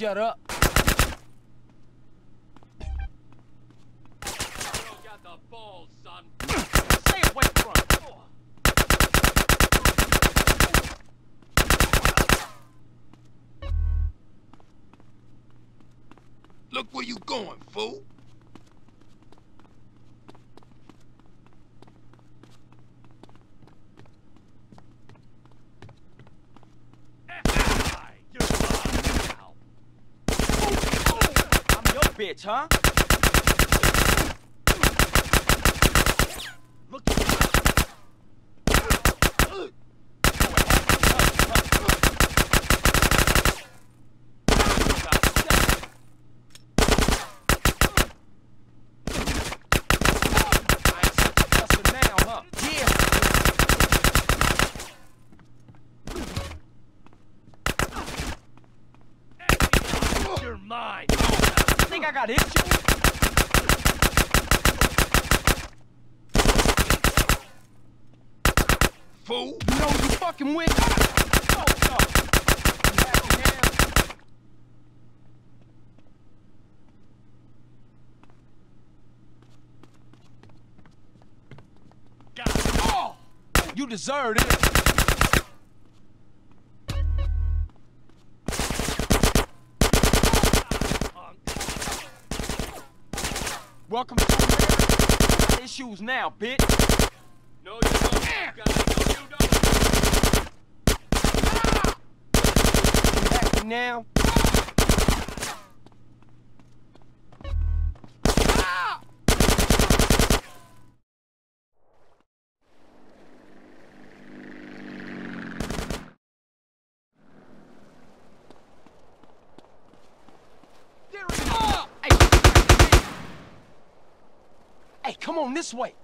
shut up. Got the balls, son. Stay away from it. Look where you going, fool. I'm your bitch, huh? Look at you. You're mine. Think I got hit you? Fool. You know who you fucking with? Oh, no. You happy now? Got it. Oh! You deserved it. Welcome to America. Issues now, bitch. No, you don't. You don't. You happy now? Hey, come on this way.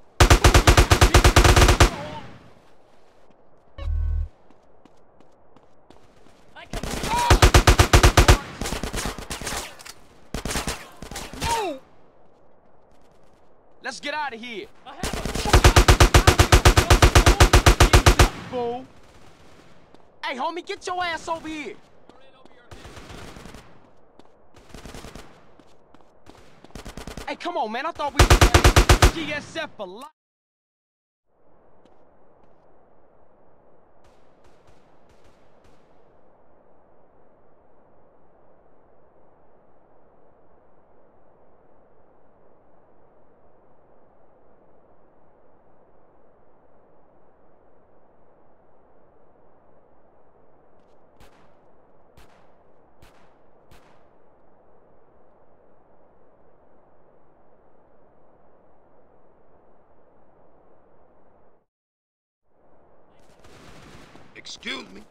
I can. Move! Let's get out of here. I have Fool. Hey, homie, get your ass over here. Hey, come on, man. I thought we were GSF for life. Excuse me.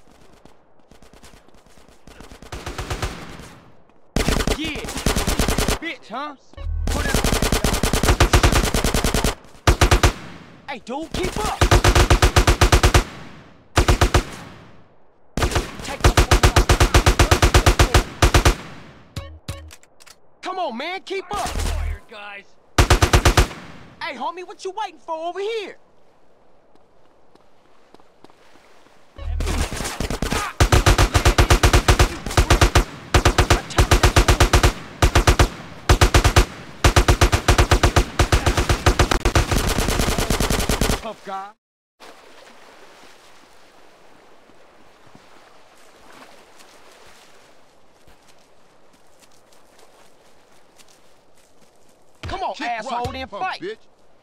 Yeah. Bitch, huh? Hey, dude, keep up. Take the Come on, man, keep up. fired, guys. Hey, homie, what you waiting for over here? Tough guy. Come on, Kick asshole, rock, then punk fight. Bitch.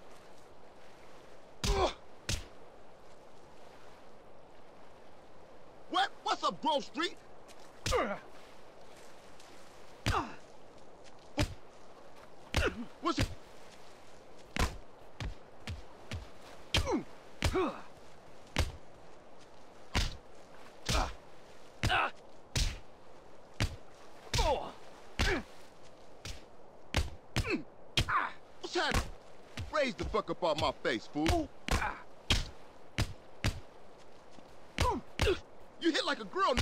What? What's up, Grove Street? What's it? What's happening? Raise the fuck up off my face, fool. You hit like a girl.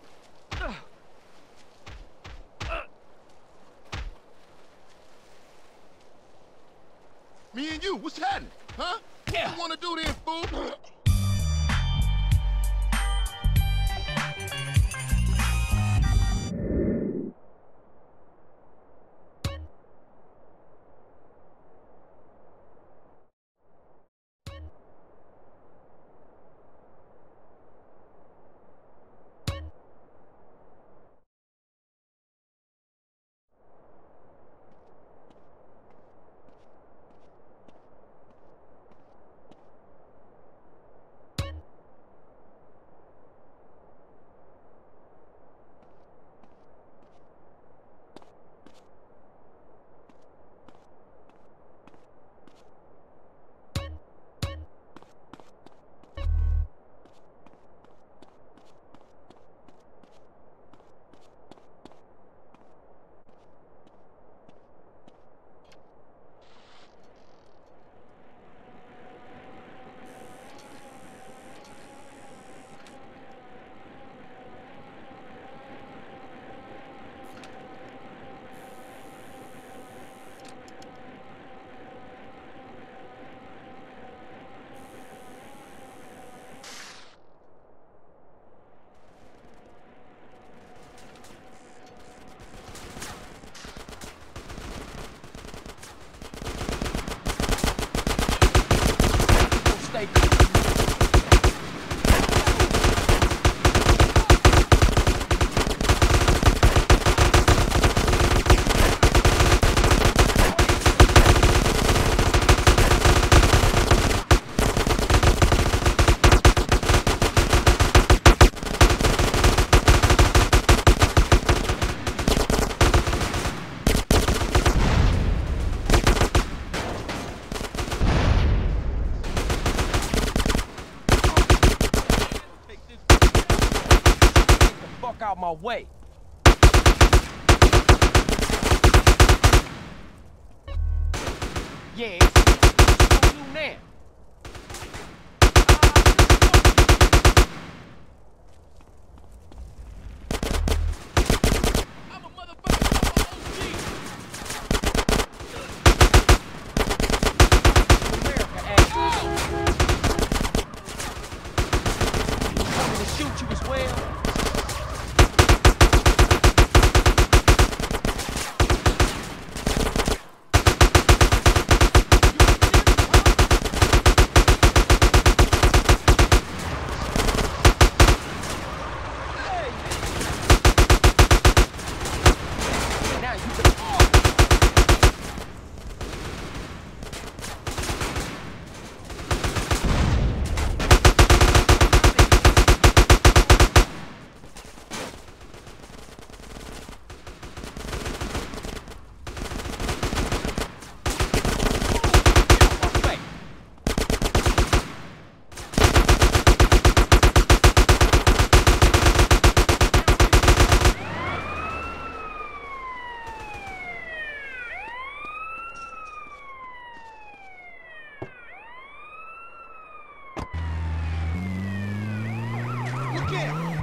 Me and you, what's happening? Huh? What you wanna do then, fool? my way. Yeah, it's on you now. I'm a motherfucking OG. America, ass. Coming to shoot you as well. Now you can... Look at him.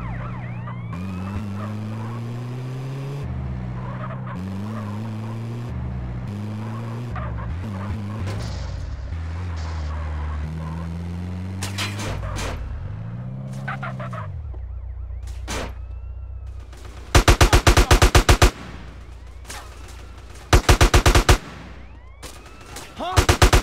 Huh?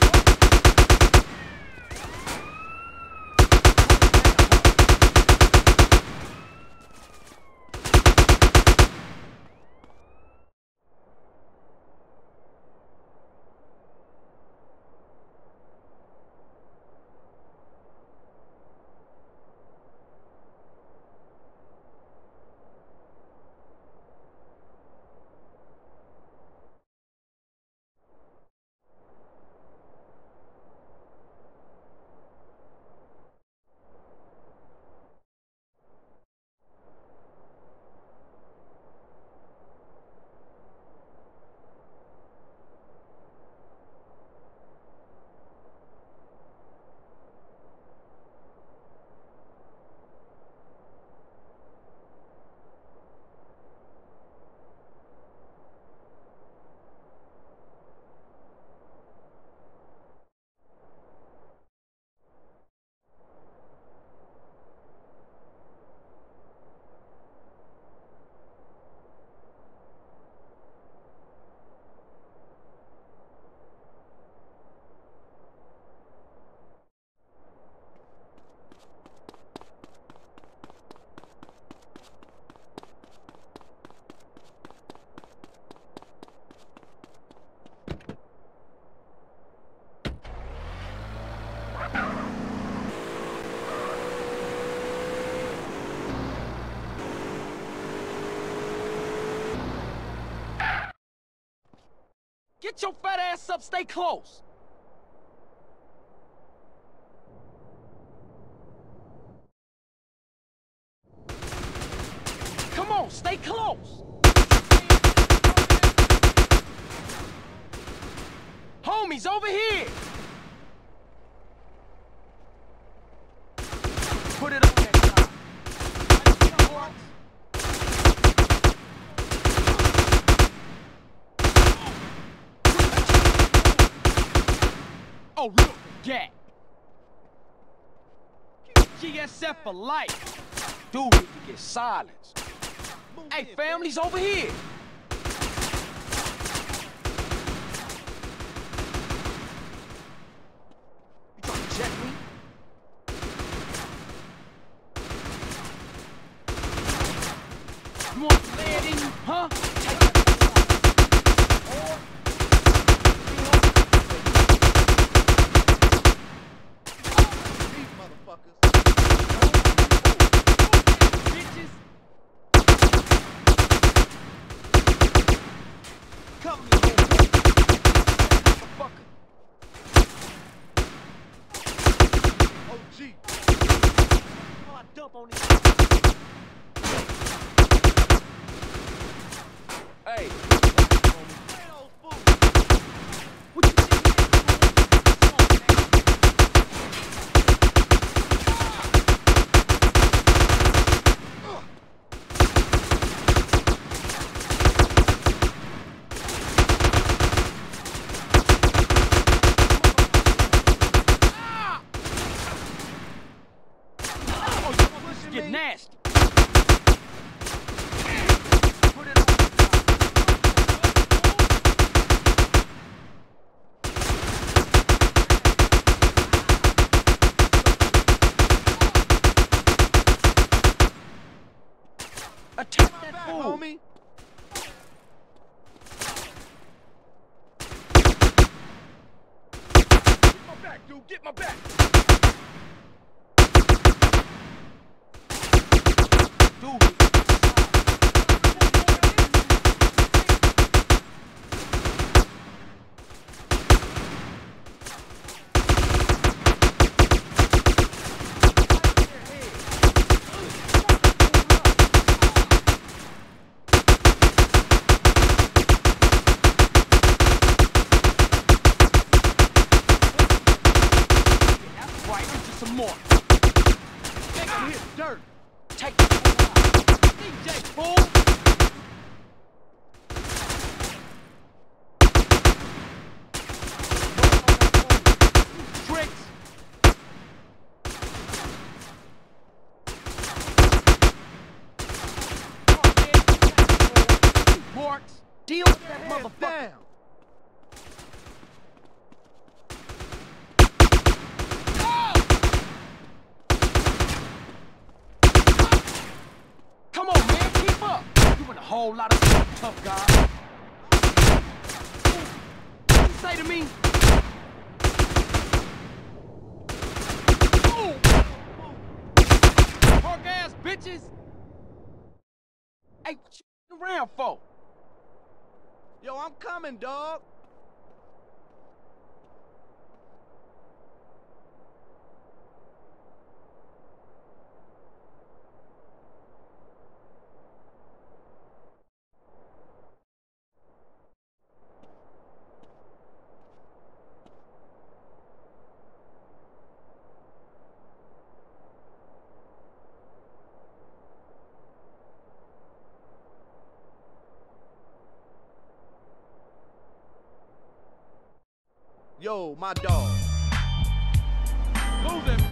Get your fat ass up, stay close. Come on, stay close. Homies, over here. Put it on that side. Oh, look, yeah. GSF for life. Dude, need to get silenced. Hey, family's over here. You trying to check me? You want to lay it in you, huh? Take that. Dump on it. dude. Get my back. Dude. Some more. Make him hit dirt. Take the fool out. DJ, fool. Tricks. Marks. Deal with that motherfucker. Down. Come on, man, keep up. You doing a whole lot of stuff, tough guy. What you say to me? Punk ass bitches. Hey, what you around for? Yo, I'm coming, dog. Yo, my dog. Moving.